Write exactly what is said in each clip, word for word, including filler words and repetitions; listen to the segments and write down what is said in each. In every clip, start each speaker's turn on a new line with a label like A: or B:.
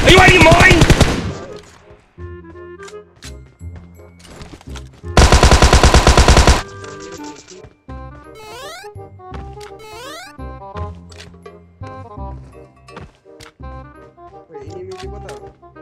A: Are you out of your mind?
B: Ini mimpi kota.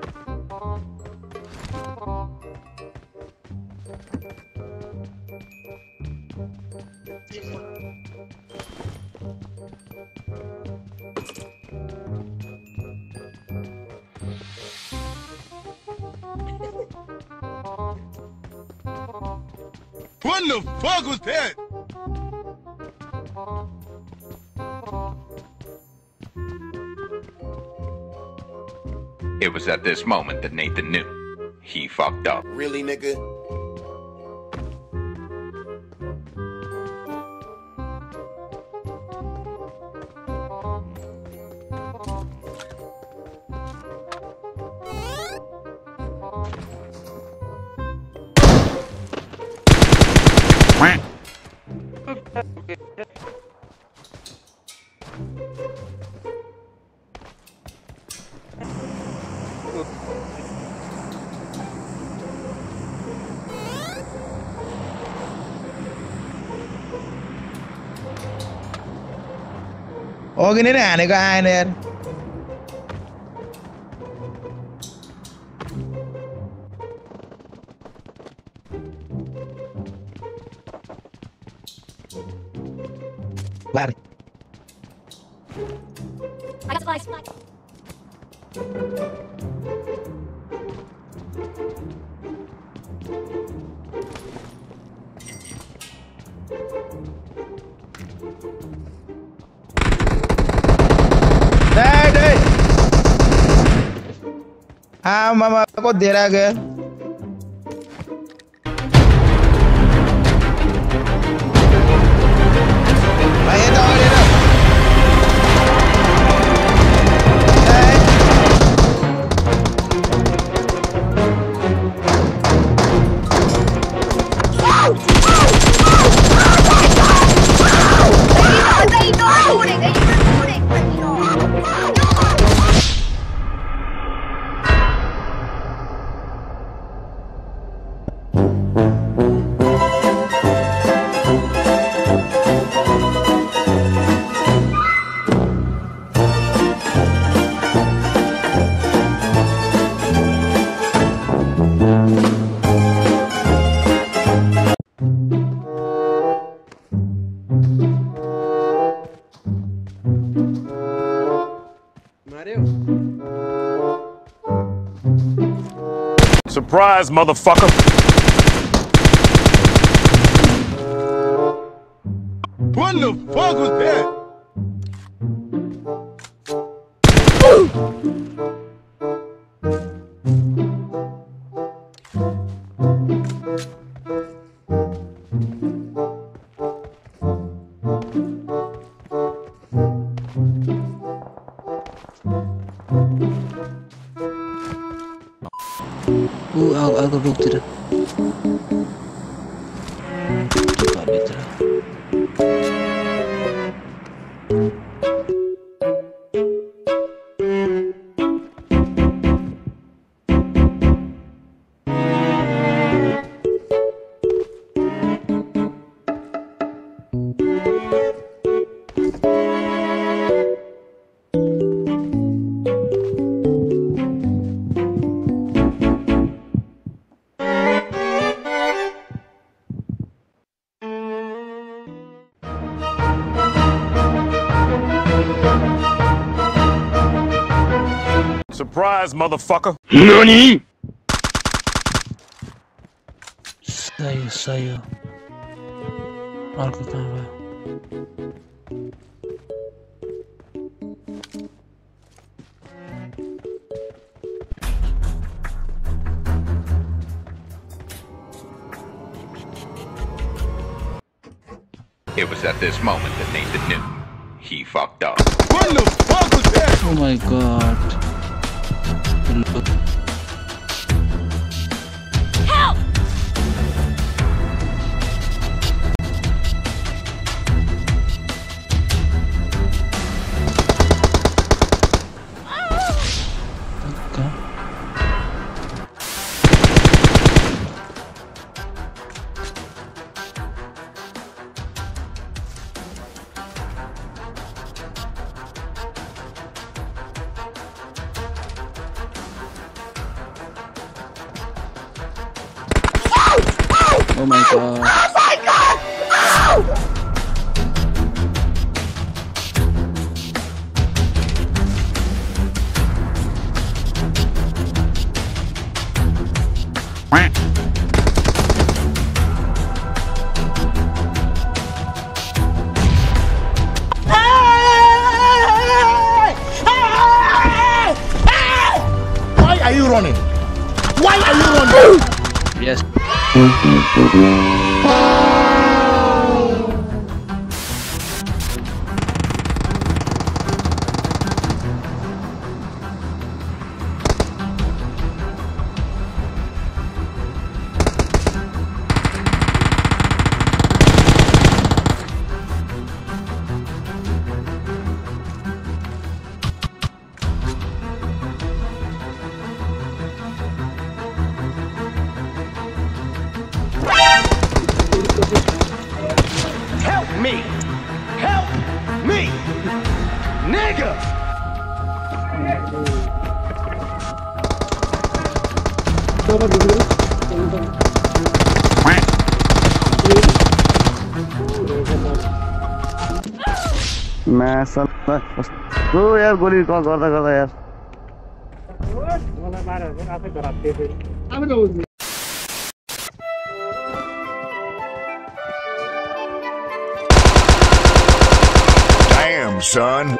C: What the fuck was that?
D: It was at this moment that Nathan knew he fucked up.
C: Really, nigga?
E: Ồ cái này này có ai nè. Lari.
F: I got supplies.
E: Đây đây. À mà mà có dễ ra kìa. Mày hết rồi đi đâu. Đây.
F: They know recording. They know recording.
B: Mario.
A: Surprise, motherfucker.
C: What the fuck was that?
G: Uh, algo, algo victor. Coba victor.
A: Surprise, motherfucker.
C: Nani?
G: Sayo, sayo. Algo kava.
D: It was at this moment that Nathan knew he fucked up.
C: What the fuck was that?
G: Oh my god.
F: Help!
G: Oh my god.
C: Why are you running? Why are you running?
G: Yes.
C: Help me! Help me! Nigga!
H: मैं साला कस्तो यार गोली कल गर्दा गर्दा यार
A: Damn, son.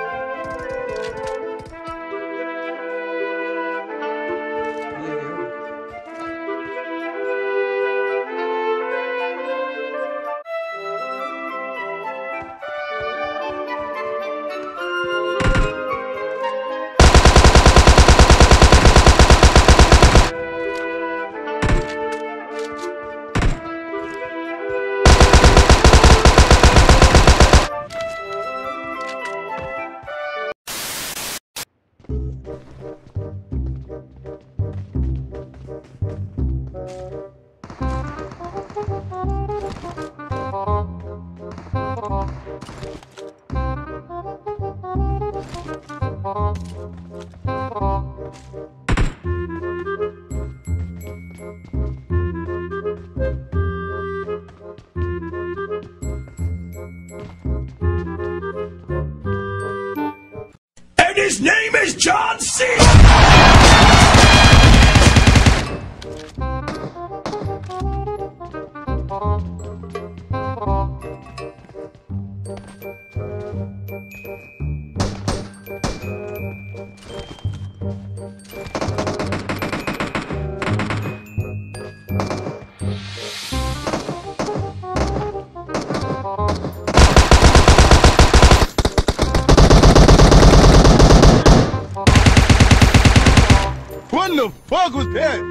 A: And his name is John C.
C: What the fuck was that?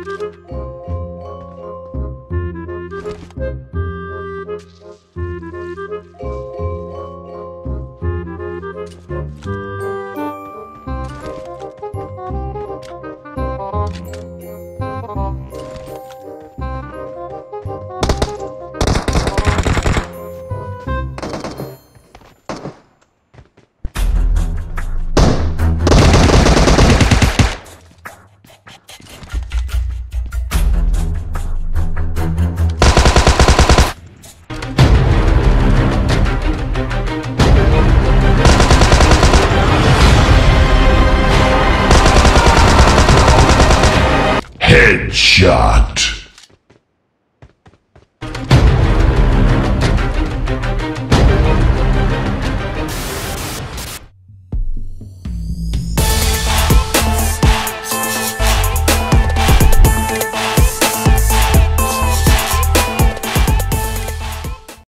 C: Headshot.